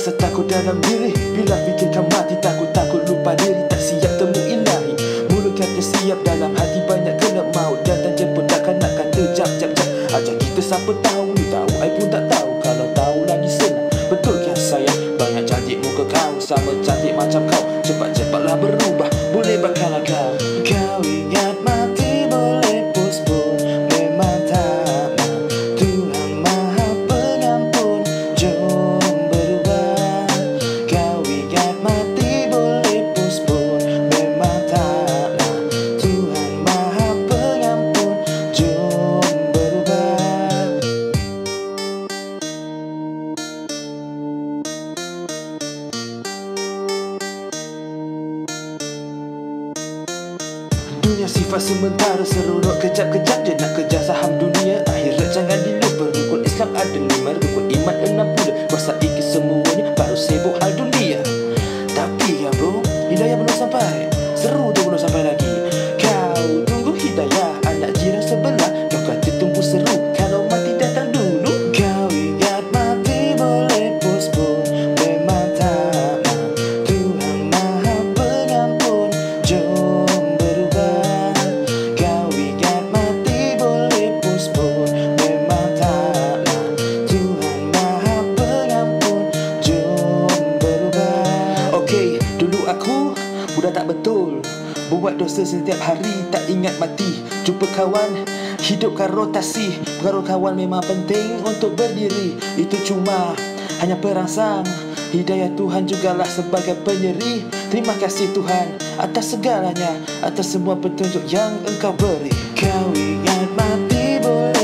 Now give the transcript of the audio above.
rasa takut dalam diri bila fikirkan mati, takut lupa diri, tak siap temu ilahi. Mulut kata siap, dalam hati banyak kena maut. Datang jemput takkan nak kata jap. Ajak kita siapa tahu, you tahu, I pun tak tahu. Kalau tahu lagi senang, betul kan sayang? Banyak cantik muka kau, sama cantik macam kau. Cepat-cepatlah berubah, boleh bakal kau. Kau ingat mati boleh postpone, memang tak mau. Tuhan Maha Pengampun, jom berubah. Kau ingat mati boleh postpone, memang tak mau. Tuhan Maha Pengampun, jom berubah. Dunia sifat sementara, serunut kejap-kejap je nak kejar saham dunia. Akhirat jangan dilupa, rukun Islam ada 5, rukun iman 60. Kuasai kesemuanya, baru sibuk hal dunia. Tapi ya bro, hidayah belum sampai, seru tu belum sampai lagi. Kau tunggu hidayah, anak jiran sebelah. Kau kata tunggu seru, kalau mati datang dulu. Kau ingat mati boleh postpone, memang tak mau. Tuhan Maha Pengampun, jom berubah. Kau ingat mati boleh postpone, memang tak mau. Tuhan Maha Pengampun, jom berubah. Okey, dulu aku budak tak betul, buat dosa setiap hari, tak ingat mati. Jumpa kawan, hidupkan rotasi. Pengaruh kawan memang penting untuk berdiri. Itu cuma hanya perangsang, hidayah Tuhan jugalah sebagai penyeri. Terima kasih Tuhan atas segalanya, atas semua petunjuk yang Engkau beri. Kau ingat mati boleh